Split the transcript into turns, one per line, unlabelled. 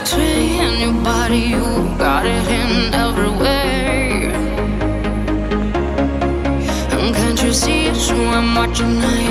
between your body, you got it in every way. And can't you see? So I'm watching.